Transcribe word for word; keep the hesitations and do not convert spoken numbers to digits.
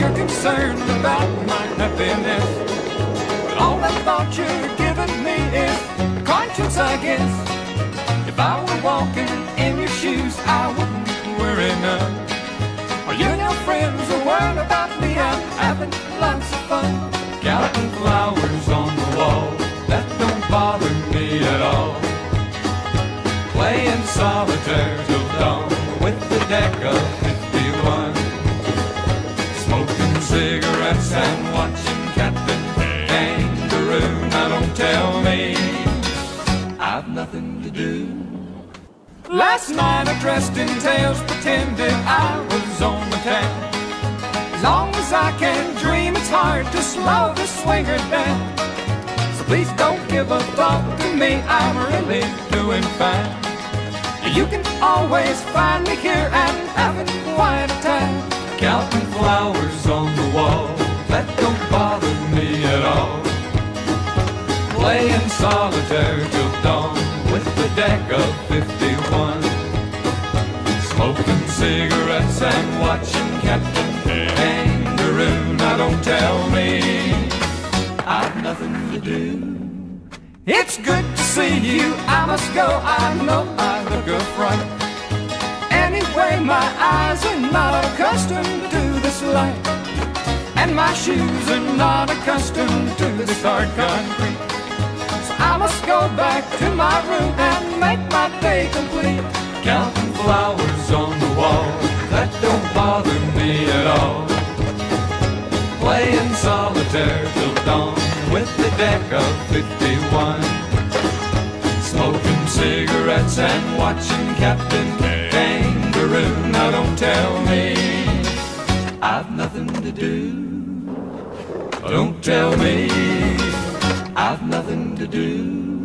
you're concerned about my happiness, but all that thought you're giving me is conscience, I guess. If I were walking in your shoes, I wouldn't worry none. Are you and your friends are worried about me? I'm having lots of fun. Counting flowers on the wall, that don't bother me at all. Playing solitaire till dawn with the deck of fifty-one. Smoking cigarettes and watching Captain Kangaroo. Now don't tell me I've nothing to do. Last night I dressed in tails, pretended I was on the town. As long as I can dream, it's hard to slow the swinger down. So please don't give a thought to me, I'm really doing fine. You can always find me here and having quite a time. Counting flowers on the wall, that don't bother me at all. Playing solitaire till dawn with the deck of fifty-one. Smoking cigarettes and watching Captain Kangaroo. Now don't tell me I've nothing to do. It's good to see you, I must go, I know I look a fright. Anyway, my eyes are not accustomed to this light, and my shoes are not accustomed to this hard concrete. So I must go back to my room and make my day complete. Counting flowers on the wall, that don't bother me at all. Playing solitaire till dawn with the deck of fifty-one. Smoking cigarettes and watching Captain Kangaroo. Now don't tell me I've nothing to do. Don't tell me I've nothing to do.